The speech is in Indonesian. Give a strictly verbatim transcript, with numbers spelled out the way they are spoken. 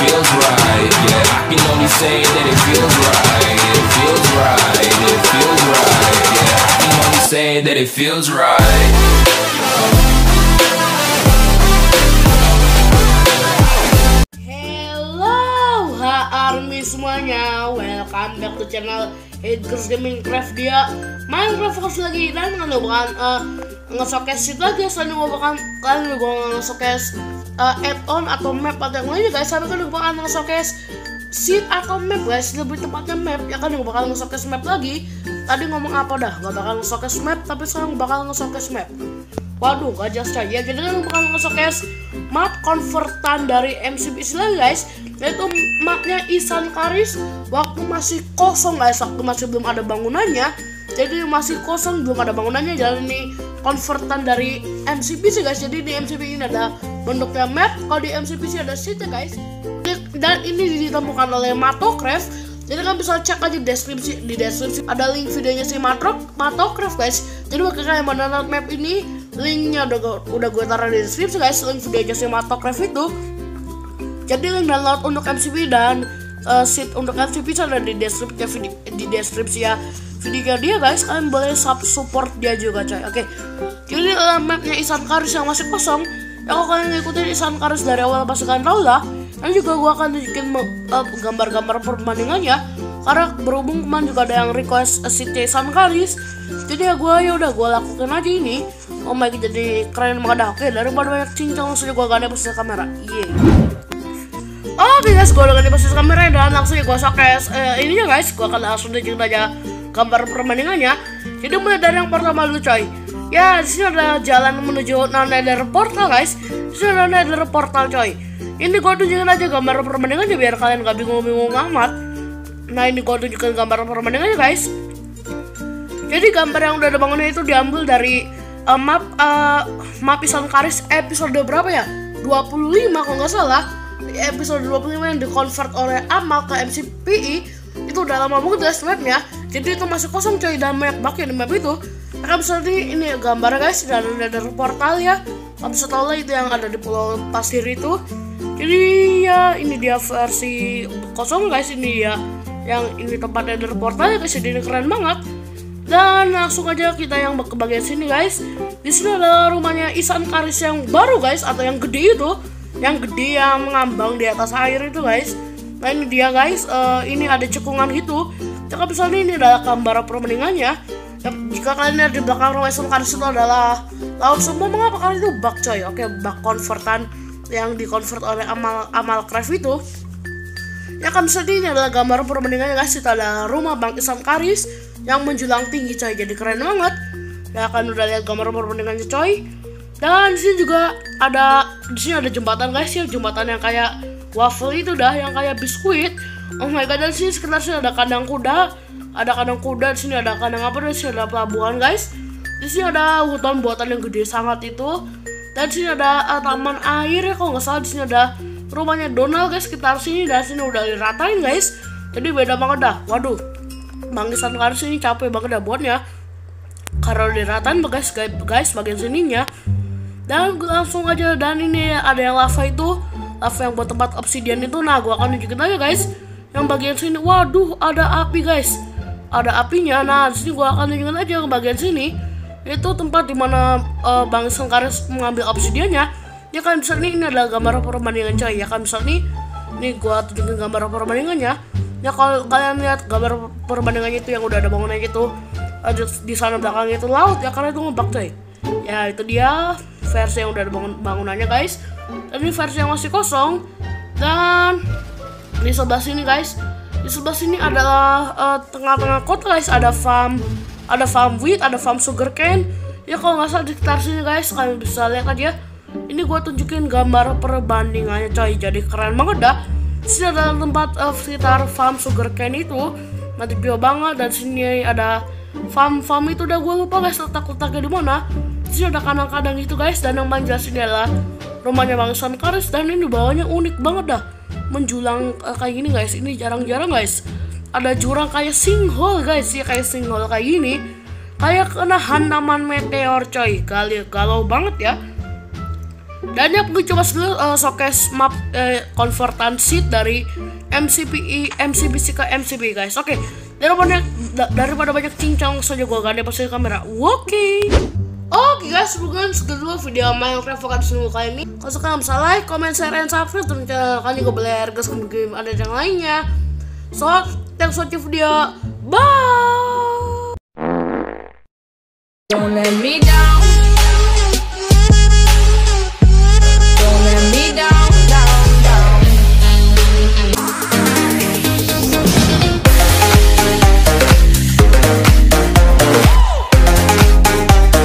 feels right. Yeah, I can only say that it feels right. It feels right. It feels right. Yeah, I can only say that it feels right. Army semuanya, welcome back to channel Edgar's Gaming Craft. Dia main Roblox lagi dan kalian bukan uh, nge-showcase seed lagi. Selain gue bakal kalian gue nge-showcase uh, add-on atau map atau yang lainnya guys. Tapi kalian gue bakal nge-showcase seed atau map guys, lebih tepatnya map. Ya kan gue bakal nge-showcase map lagi. Tadi ngomong apa dah, gak bakal nge-showcase map, tapi sekarang bakal nge-showcase map. Waduh, gak jelas coy. Ya, jadi kan bakal nge-showcase map convertan dari M C P lagi guys. Yaitu mapnya Ihsan Karis waktu masih kosong guys, waktu masih belum ada bangunannya. Jadi masih kosong, belum ada bangunannya. Jadi ini convertan dari M C P C guys. Jadi di M C P ini ada bentuknya map, kalau di M C P C ada seed guys. Dan ini ditemukan oleh Matocraft. Jadi kan bisa cek aja di deskripsi, di deskripsi ada link videonya si Matrok, Matocraft guys. Jadi bagi kalian yang mau download map ini, linknya udah udah gue taruh di deskripsi guys, link videonya si Matocraft itu. Jadi link download untuk M C P dan uh, seed untuk M C P ada di deskripsi video, di deskripsi ya videonya dia guys. Kalian boleh sub support dia juga coy. Oke. Jadi uh, mapnya Ihsan Karis yang masih kosong. Ya kalau kalian ngikutin Ihsan Karis dari awal pasti kalian tahu lah. Dan juga gua akan tunjukin uh, gambar-gambar perbandingannya. Karena berhubung kemarin juga ada yang request seed Ihsan Karis. Jadi ya gua ya udah gua lakukan aja ini. Oh my god, jadi keren banget dah. Oke, daripada banyak cincang langsung gua ganti posisi kamera. Iya. Yeah. Oke guys, gue udah ganti posisi kamera dan langsung ya gue showcase uh, ininya guys. Gue akan langsung tunjukin aja gambar perbandingannya. Jadi mulai dari yang pertama dulu coy. Ya, di sini ada jalan menuju Nether Portal guys. Di sini ada Nether Portal coy. Ini gue tunjukin aja gambar perbandingannya biar kalian gak bingung-bingung amat. Nah ini gue tunjukin gambar perbandingannya guys. Jadi gambar yang udah ada bangunnya itu diambil dari uh, map uh, map Ihsan Karis episode berapa ya? dua puluh lima kalau nggak salah. Episode dua puluh lima yang di-convert oleh Amal ke M C P I. Itu udah lama banget guys mapnya. Jadi itu masih kosong coy dan banyak bug di map itu. Akan bisa di ini gambar guys, dan ada portal ya. Kamu bisa tahu lah itu yang ada di Pulau Pasir itu. Jadi ya ini dia versi kosong guys, ini ya yang ini tempat Nether Portal ya guys. Jadi ini keren banget. Dan langsung aja kita yang ke bagian sini guys. Di sini ada rumahnya Ihsan Karis yang baru guys, atau yang gede itu. Yang gede yang mengambang di atas air itu guys. Nah ini dia guys, uh, ini ada cekungan gitu. Jika misalnya ini adalah gambar perbandingannya. Ya, jika kalian lihat di belakang rumah Ihsan Karis itu adalah laut semua, mengapa kalian itu bug coy? Oke, bug convertan yang di-convert oleh Amal Amal Craft itu. Ya kan misalnya ini adalah gambar perbandingannya guys. Itu ada rumah Bang Ihsan Karis yang menjulang tinggi coy, jadi keren banget. Ya kan udah lihat gambar perbandingannya coy. Dan di sini juga ada di sini ada jembatan guys ya, jembatan yang kayak waffle itu dah, yang kayak biskuit. Oh my god, dan di sini sekitar sini ada kandang kuda, ada kandang kuda, di sini ada kandang apa, dan di sini ada pelabuhan guys. Di sini ada hutan buatan yang gede sangat itu. Dan di sini ada uh, taman air ya kalau nggak salah. Di sini ada rumahnya Donald guys sekitar sini, dan sini udah diratain guys. Jadi beda banget dah. Waduh, Bang Ihsan Karis ini capek banget dah buatnya. Karena udah diratain guys, guys bagian sininya. Dan langsung aja, dan ini ada yang lava itu, lava yang buat tempat obsidian itu. Nah gua akan tunjukin aja guys yang bagian sini. Waduh, ada api guys, ada apinya. Nah di sini gua akan tunjukin aja yang bagian sini, itu tempat dimana uh, Bang Ihsan Karis mengambil obsidiannya. Ya kan bisa nih, ini adalah gambar perbandingan coy. Ya kan bisa nih, nih gua tunjukin gambar perbandingannya. Ya kalau kalian lihat gambar perbandingannya itu yang udah ada bangunannya gitu, uh, di sana belakangnya itu laut ya, karena itu ngebug coy. Ya itu dia versi yang udah ada bangun bangunannya guys. Dan ini versi yang masih kosong. Dan di sebelah sini guys, di sebelah sini adalah uh, tengah-tengah kota guys. Ada farm, ada farm wheat, ada farm sugarcane. Ya kalau nggak salah di sekitar sini guys, kalian bisa lihat aja. Ini gue tunjukin gambar perbandingannya coy. Jadi keren banget dah. Di sini adalah tempat uh, sekitar farm sugarcane itu, mati pio banget. Dan sini ada farm farm itu udah gue lupa guys letak-letaknya di mana. Di sini ada kandang-kandang itu guys, dan yang paling jelas ini adalah rumahnya Bang Ihsan Karis. Dan ini bawahnya unik banget dah, menjulang uh, kayak gini guys. Ini jarang-jarang guys ada jurang kayak sinkhole guys, ya kayak sinkhole kayak gini, kayak kena hantaman meteor coy. Kali galau banget ya. Dan ya gue coba dulu uh, showcase map uh, konvertansi dari M C P I, M C B C ke M C B guys. Oke, okay. daripada da, daripada banyak cincang saja gue ganti posisi kamera. Oke. Okay. Oke okay guys, bukan sekedua video Minecraft Vokasi kali ini. Kalau suka bisa like, comment, share, and subscribe. Dan channel juga boleh guys game ada yang lainnya. So, thanks for watching video. Bye. Don't let me down.